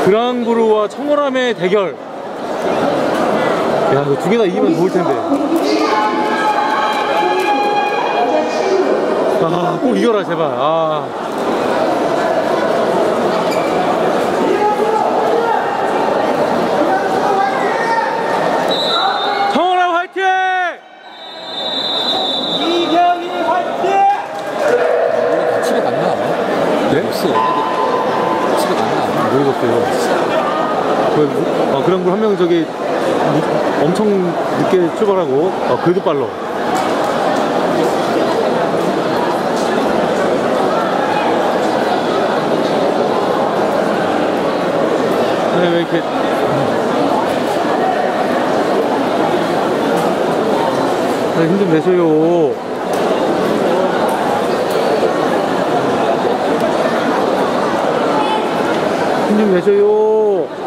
그랑브루와 청월함의 대결. 야, 이거 두 개 다 이기면 좋을 텐데. 아, 꼭 이겨라 제발. 아. 청월함 화이팅! 이경희 화이팅! 집에 갔나? 네? 없어. 집에 갔나? 모르겠어요. 그랑브루 한 명 저기 엄청 늦게 출발하고 그래도 빨라. 왜 이렇게 힘 좀 내세요. 힘 좀 내세요.